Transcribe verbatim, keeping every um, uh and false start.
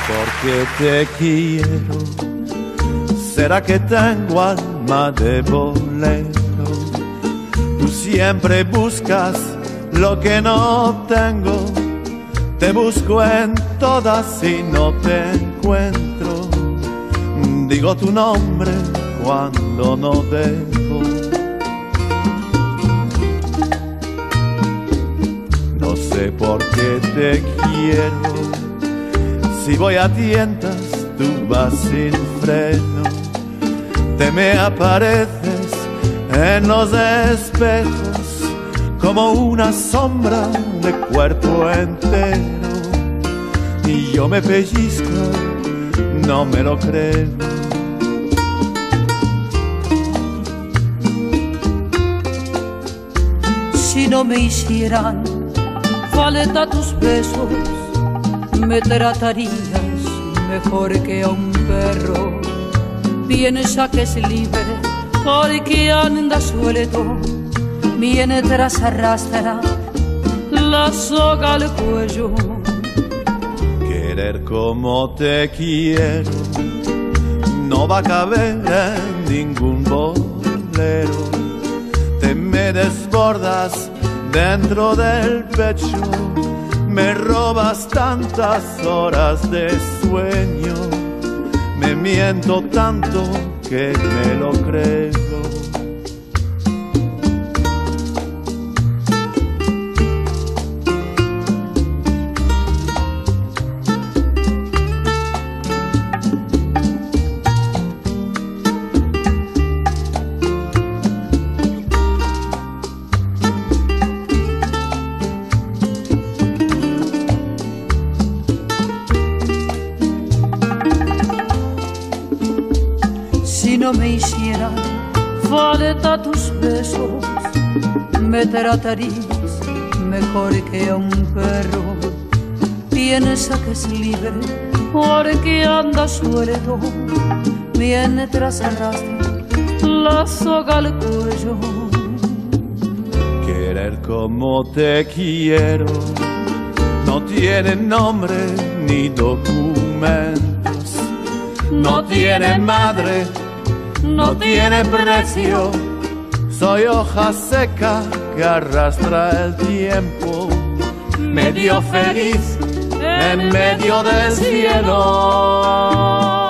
porque te quiero. ¿Será que tengo alma de bolero? Tú siempre buscas lo que no tengo. Te busco en todas y no te encuentro. Digo tu nombre cuando no dejo. No sé por qué te quiero. Si voy a tientas, tú vas sin freno. Te me apareces en los espejos como una sombra de cuerpo entero. Y yo me pellizco, no me lo creo. Si no me hicieran falta tus besos, me tratarías mejor que a un perro. Piensa que es libre porque anda suelto, mientras arrastra la soga al cuello. Querer como te quiero no va a caber en ningún bolero. Te me desbordas dentro del pecho, me robas tantas horas de sueño, me miento tanto que me lo creo. Si no me hicieran falta tus besos, me tratarías mejor que a un perro. Piensa que es libre porque anda suelto, mientras arrastra la soga al cuello. Querer como te quiero no tiene nombre ni documentos, no tiene madre, no tiene precio. Soy hoja seca que arrastra el tiempo, medio feliz en medio del cielo.